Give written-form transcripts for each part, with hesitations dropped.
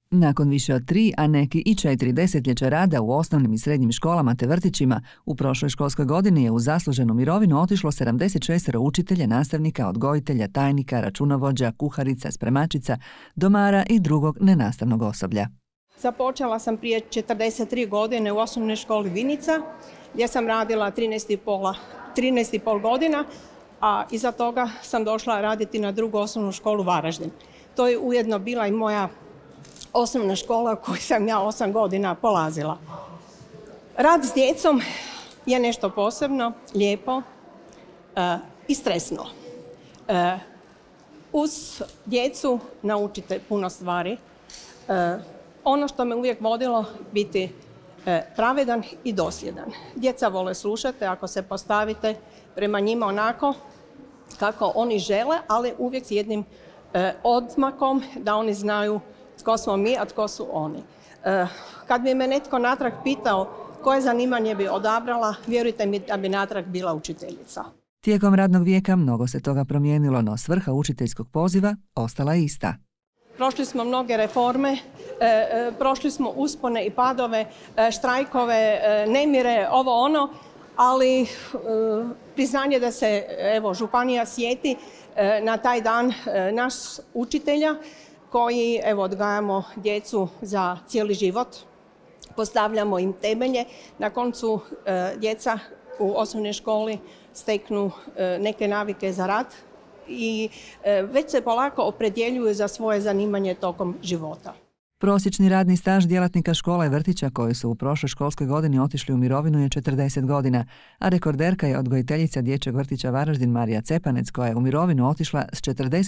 Nakon više od 3, a neki i 4 desetljeća rada u osnovnim i srednjim školama te vrtićima, u prošloj školskoj godini je u zasluženu mirovinu otišlo 76 učitelja, nastavnika, odgojitelja, tajnika, računovođa, kuharica, spremačica, domara i drugog nenastavnog osoblja. Započela sam prije 43 godine u osnovnoj školi Vinica, gdje sam radila 13,5 godina, a iza toga sam došla raditi na drugu osnovnu školu Varaždin. To je ujedno bila i moja osnovna škola koju sam ja 8 godina polazila. Rad s djecom je nešto posebno, lijepo i stresno. Uz djecu naučite puno stvari. Ono što me uvijek vodilo biti pravedan i dosljedan. Djeca vole slušati ako se postavite prema njima onako kako oni žele, ali uvijek s jednim odmakom da oni znaju tko smo mi, a tko su oni. Kad bi me netko natrag pitao koje zanimanje bi odabrala, vjerujte mi da bi natrag bila učiteljica. Tijekom radnog vijeka mnogo se toga promijenilo, no svrha učiteljskog poziva ostala je ista. Prošli smo mnoge reforme, prošli smo uspone i padove, štrajkove, nemire, ovo ono, ali priznanje da se županija sjeti na taj dan naš učitelja koji odgajamo djecu za cijeli život, postavljamo im temelje, na koncu djeca u osnovnoj školi steknu neke navike za rad i već se polako opredjeljuju za svoje zanimanje tokom života. Prosječni radni staž djelatnika škola i vrtića koji su u prošloj školskoj godini otišli u mirovinu je 40 godina, a rekorderka je odgojiteljica dječjeg vrtića Varaždin Marija Cepanec koja je u mirovinu otišla s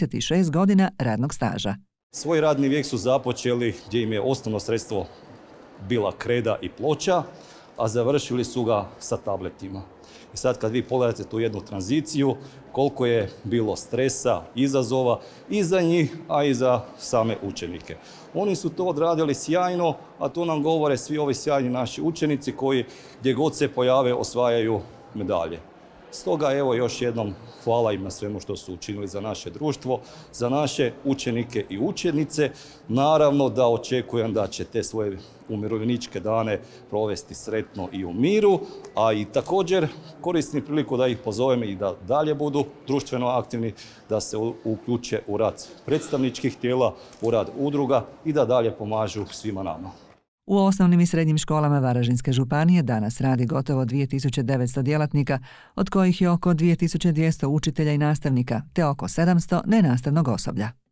46 godina radnog staža. Svoj radni vijek su započeli gdje im je osnovno sredstvo bila kreda i ploča, a završili su ga sa tabletima. I sad kad vi pogledate tu jednu tranziciju, koliko je bilo stresa, izazova i za njih, a i za same učenike. Oni su to odradili sjajno, a to nam govore svi ovi sjajni naši učenici koji gdje god se pojave osvajaju medalje. Stoga evo još jednom hvala im na svemu što su učinili za naše društvo, za naše učenike i učenice. Naravno da očekujem da će te svoje umirovljeničke dane provesti sretno i u miru, a i također koristim priliku da ih pozovem i da dalje budu društveno aktivni, da se uključe u rad predstavničkih tijela, u rad udruga i da dalje pomažu svima nama. U osnovnim i srednjim školama Varaždinske županije danas radi gotovo 2900 djelatnika, od kojih je oko 2200 učitelja i nastavnika, te oko 700 nenastavnog osoblja.